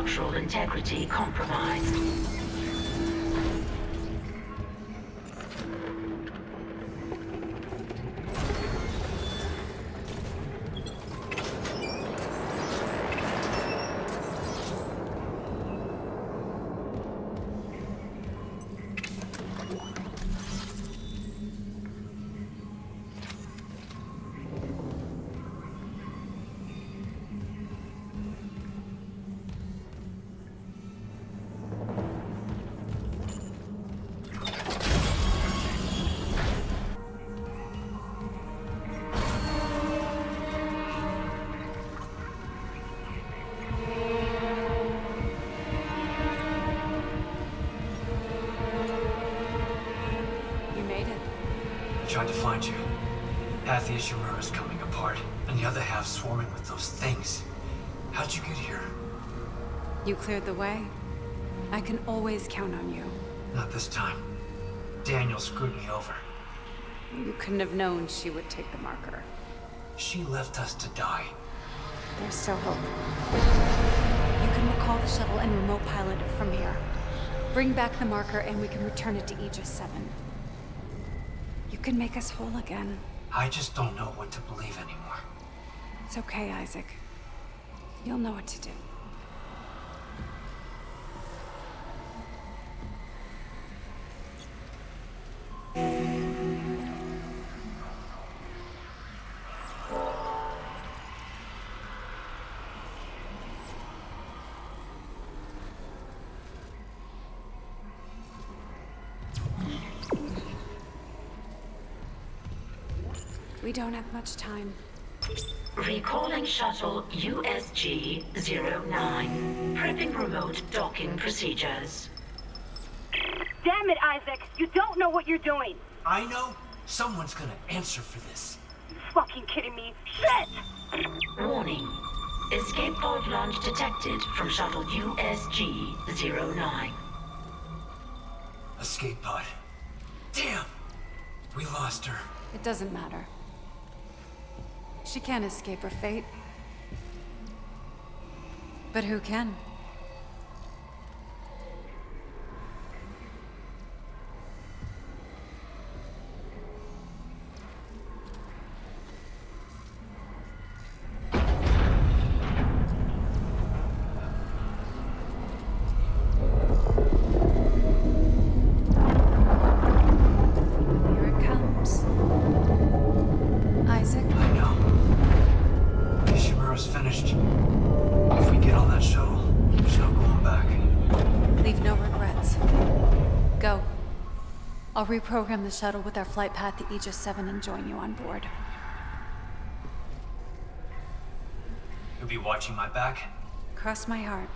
structural integrity compromised. Tried to find you. Half the Ishimura is coming apart, and the other half swarming with those things. How'd you get here? You cleared the way. I can always count on you. Not this time. Daniel screwed me over. You couldn't have known she would take the marker. She left us to die. There's still hope. You can recall the shuttle and remote pilot it from here. Bring back the marker and we can return it to Aegis 7. You can make us whole again. I just don't know what to believe anymore. It's okay, Isaac. You'll know what to do. We don't have much time. Recalling shuttle USG 09. Prepping remote docking procedures. Damn it, Isaac! You don't know what you're doing! I know. Someone's gonna answer for this. You fucking kidding me? Shit! Warning. Escape pod launch detected from shuttle USG 09. Escape pod. Damn! We lost her. It doesn't matter. She can't escape her fate. But who can? I'll reprogram the shuttle with our flight path to Aegis 7 and join you on board. You'll be watching my back? Cross my heart.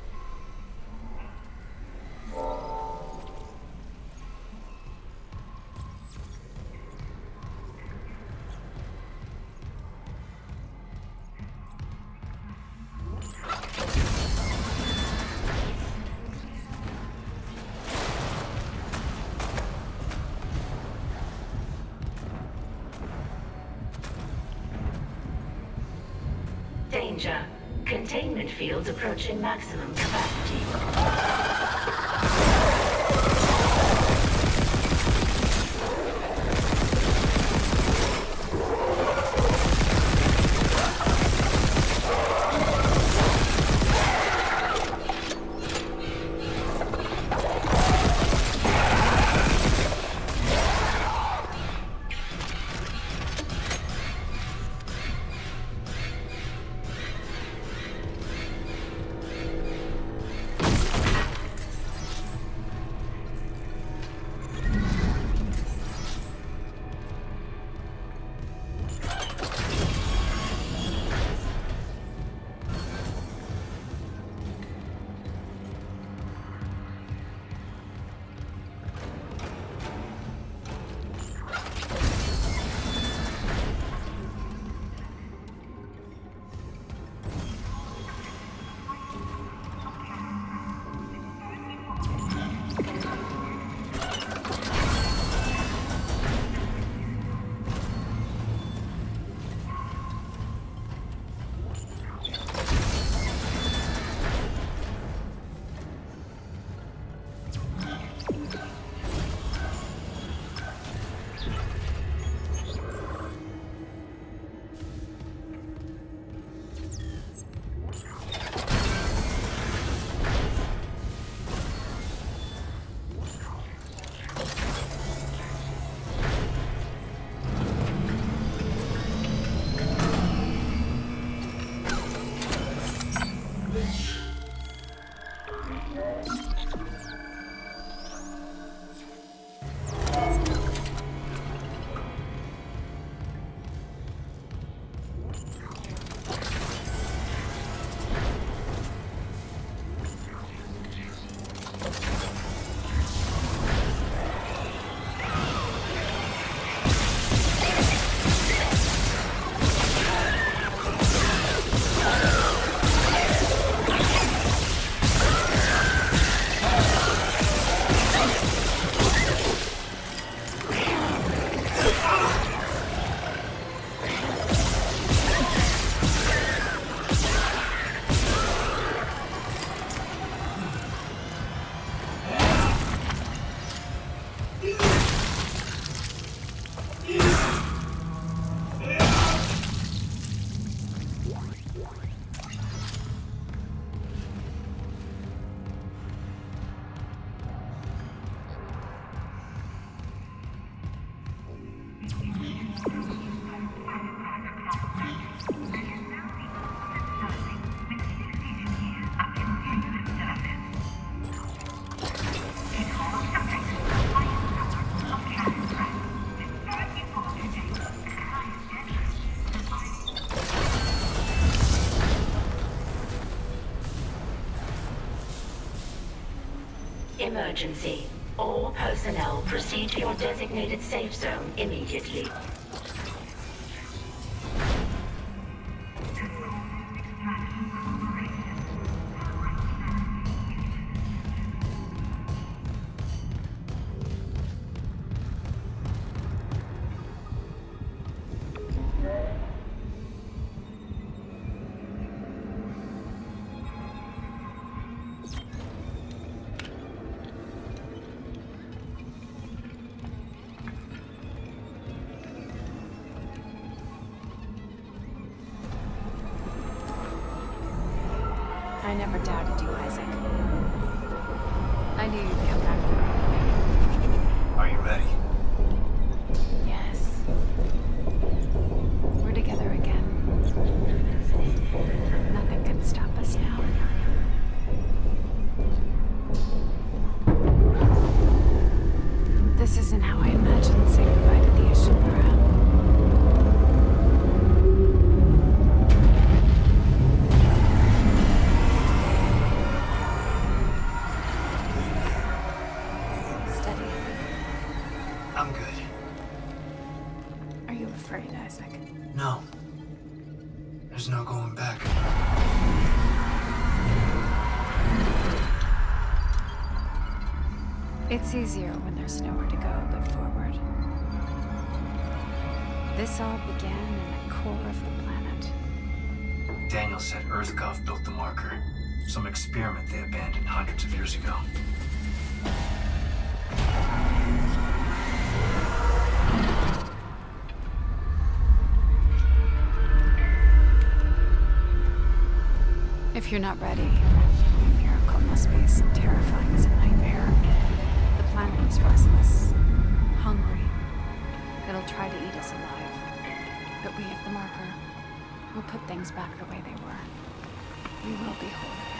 Danger. Containment fields approaching maximum capacity. Emergency. All personnel proceed to your designated safe zone immediately. I never doubted you, Isaac. I knew you'd come back for me. Are you ready? Yes. We're together again. Nothing can stop us now. This isn't how I imagined saying goodbye to the Ishimura. I'm good. Are you afraid, Isaac? No. There's no going back. It's easier when there's nowhere to go but forward. This all began in the core of the planet. Daniel said EarthGov built the marker. Some experiment they abandoned hundreds of years ago. If you're not ready, a miracle must be as terrifying as a nightmare. The planet is restless, hungry. It'll try to eat us alive. But we have the marker. We'll put things back the way they were. We will be whole again.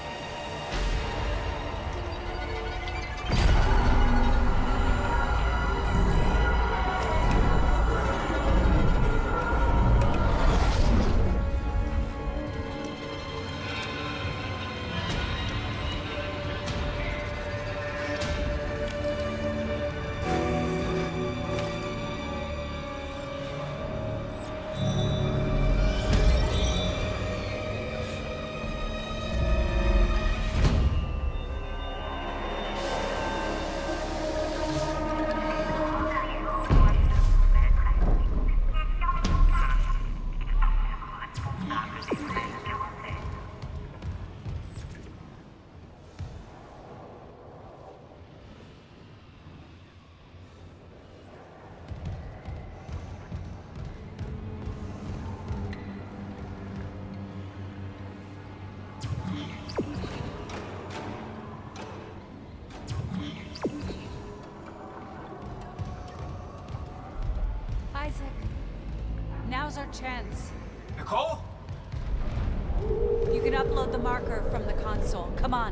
Isaac, now's our chance. Nicole? You can upload the marker from the console. Come on.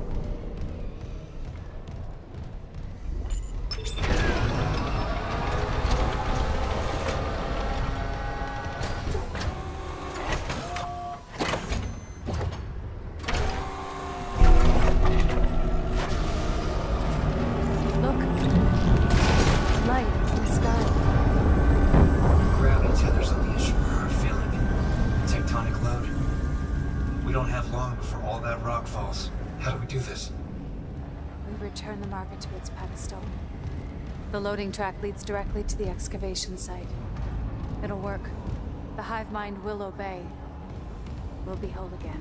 Look. Light in the sky. Gravity tethers on the Ishimura are feeling a tectonic load. We don't have long before all that rock falls. How do we do this? We return the marker to its pedestal. The loading track leads directly to the excavation site. It'll work. The hive mind will obey. We'll be whole again.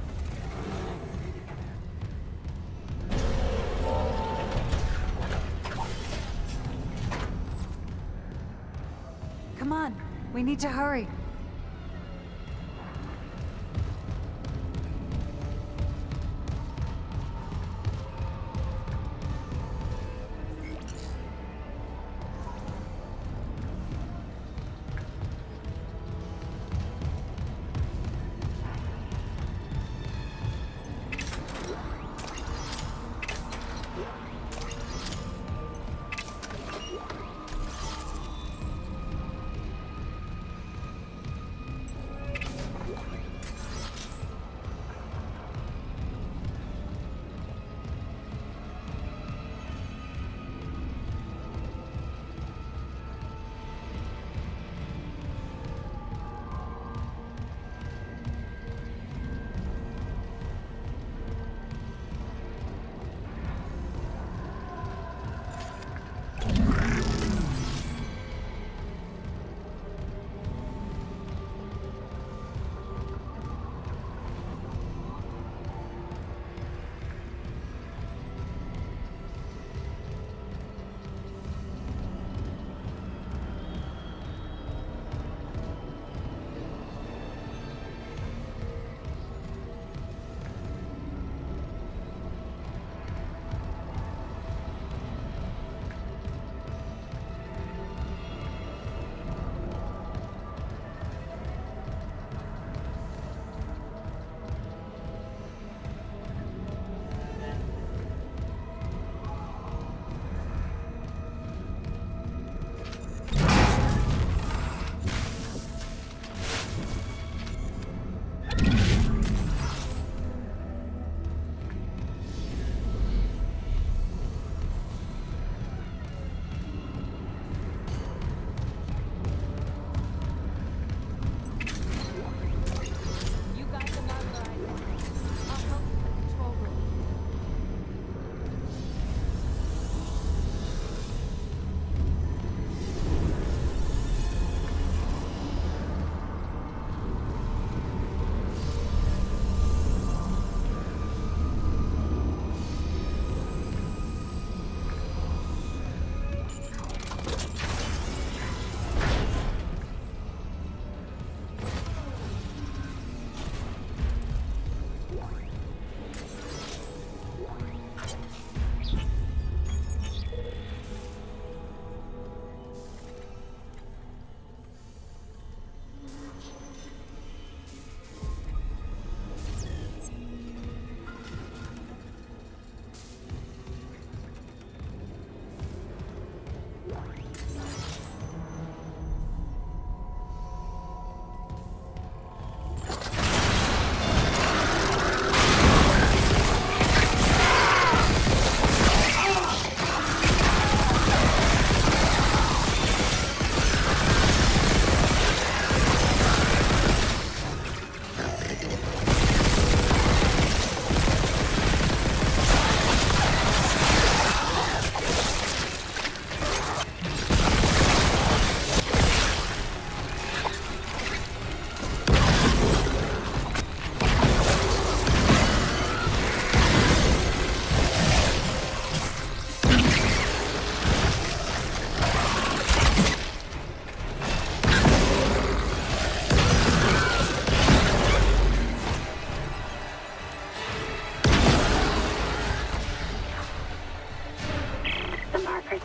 Come on, we need to hurry.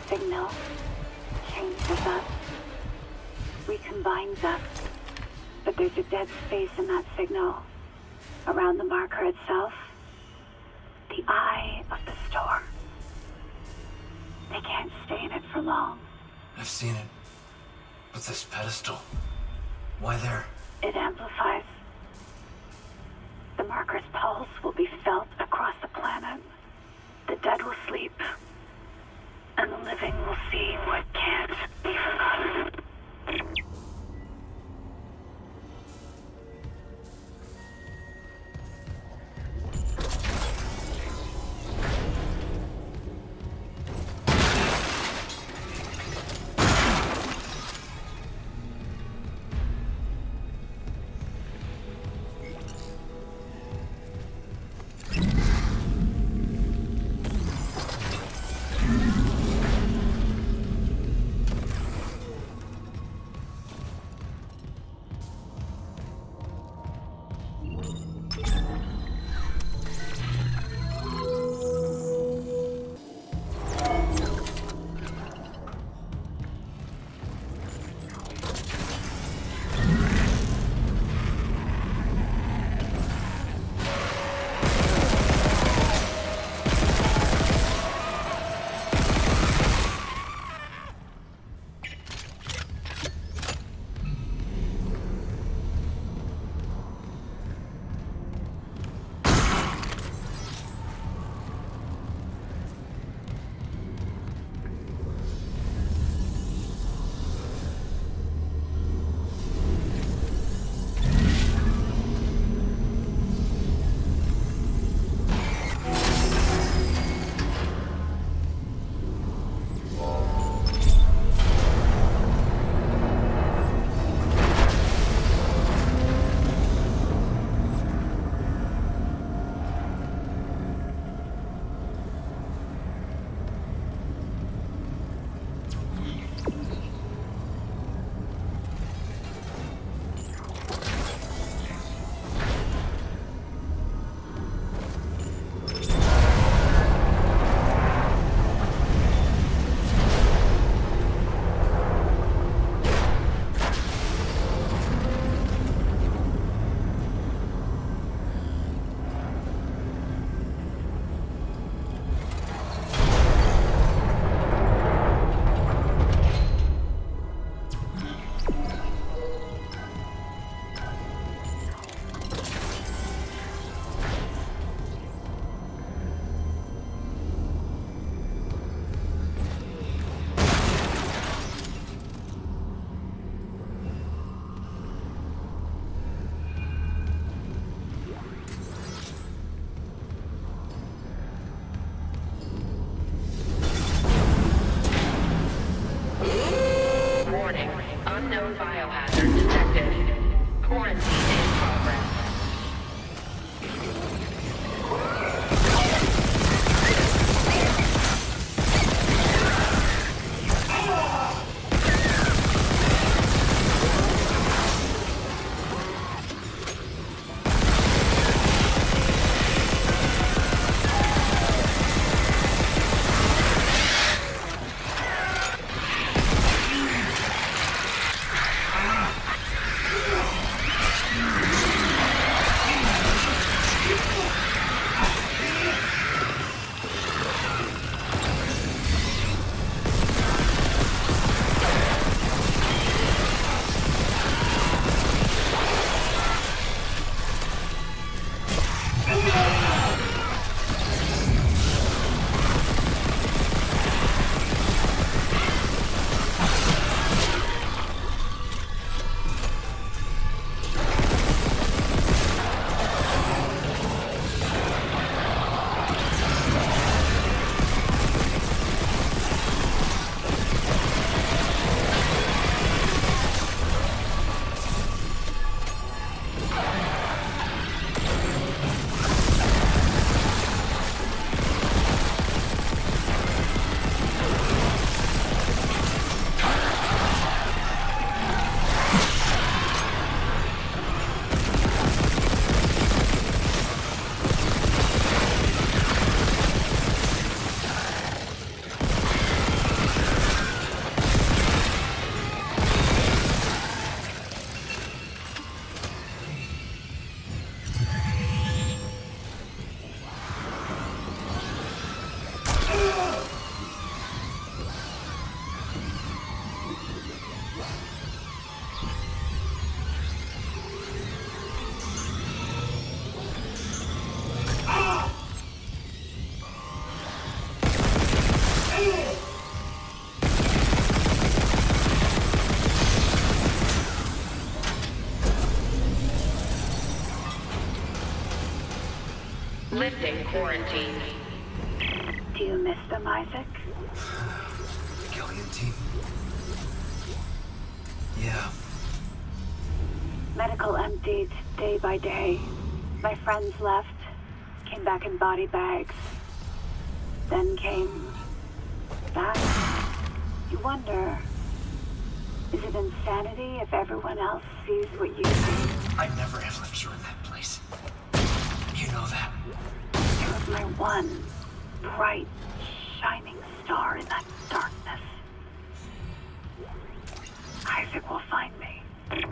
signal changes us, recombines us, but there's a dead space in that signal around the marker itself, the eye of the storm. They can't stay in it for long. I've seen it. But this pedestal, why there? It amplifies. The marker's pulse will be felt across the planet. The dead will sleep, and the living will see what can't be forgotten. Unknown biohazard detected. Quarantine in progress. quarantine. Do you miss them, Isaac? Kelly and team. Yeah. Medical emptied day by day. My friends left, came back in body bags. Then came that. You wonder, is it insanity if everyone else sees what you see? I'd never have left you in that place. You know that. It was my one bright, shining star in that darkness. Isaac will find me.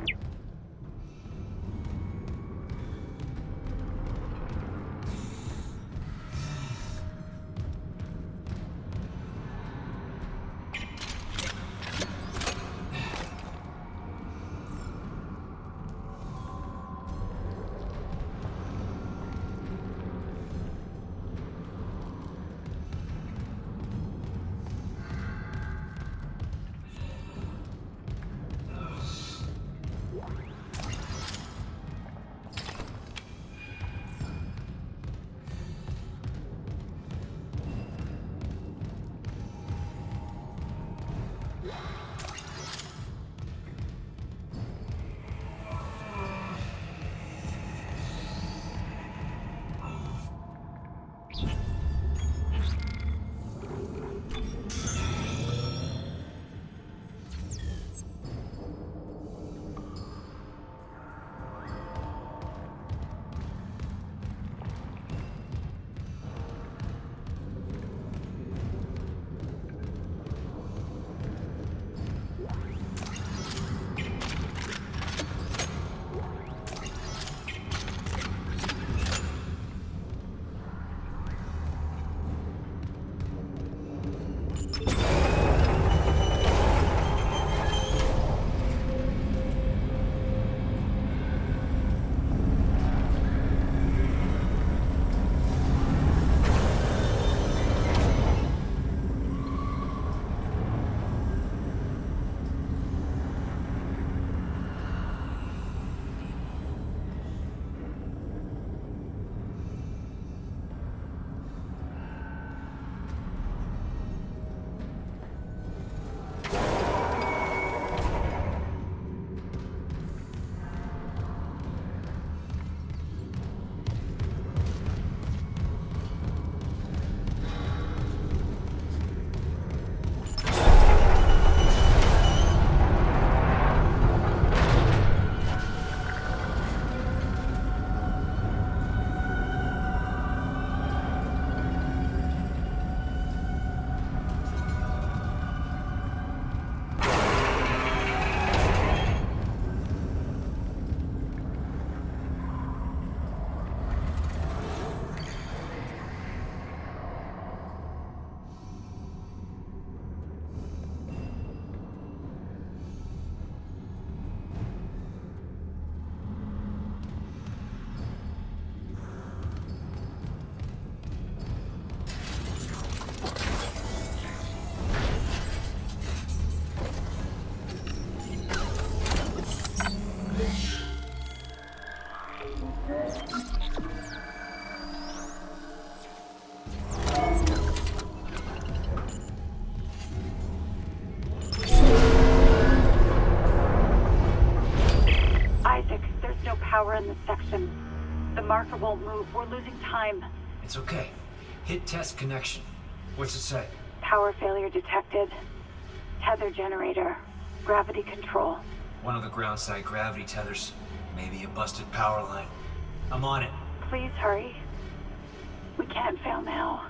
Power in this section. The marker won't move. We're losing time. It's okay. Hit test connection. What's it say? Power failure detected. Tether generator. Gravity control. One of the ground side gravity tethers. Maybe a busted power line. I'm on it. Please hurry. We can't fail now.